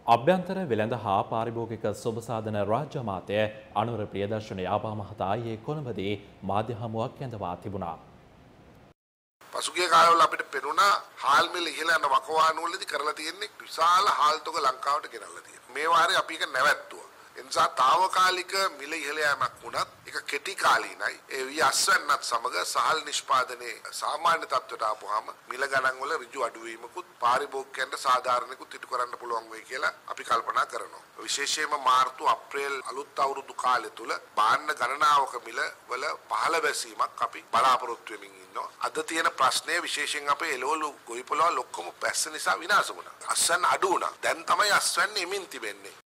අභ්‍යන්තර වෙළඳ හා පාරිභෝගික සුබසාධන රාජ්‍ය අමාත්‍ය අනුර ප්‍රියදර්ශන යාපා මහතා ඊයේ කොළඹදී මාධ්‍ය හමුවක් කැඳවා තිබුණා. පසුගිය කාලවල අපිට පෙනුණා හාල් මිල ඉහළ යන වකවානුවලදී කරලා තියෙන්නේ විශාල හාල් තොග ලංකාවට ගෙනල්ලා තියෙනවා. මේ වාරේ අපි එක නැවැත්තුවා. ඒ නිසා తాවකාලික මිල ඉහළ යෑමක් වුණත් ඒක කෙටි කාලීනයි. ඒ වී අස්වැන්නත් සමග සහල් නිෂ්පාදනයේ සාමාන්‍ය තත්ත්වයට ආපුවාම මිල ගණන් වල ඍජු අඩුවීමකුත් පාරිභෝගිකයන්ට සාධාරණිකුත් ඉටු කරන්න පුළුවන් වෙයි කියලා අපි කල්පනා කරනවා. විශේෂයෙන්ම මාර්තු අප්‍රේල් අලුත් අවුරුදු කාලය තුල බාන්න ගණනාවක මිල වල පහළ බැසීමක් අපි බලාපොරොත්තු වෙමින් ඉන්නවා. අද තියෙන ප්‍රශ්නය විශේෂයෙන් අපේ එළවලු ගොවිපළවල් ඔක්කොම පැස්ස නිසා විනාශ වුණා. අස්වැන්න අඩු වුණා. දැන් තමයි අස්වැන්න එමින් තිබෙන්නේ.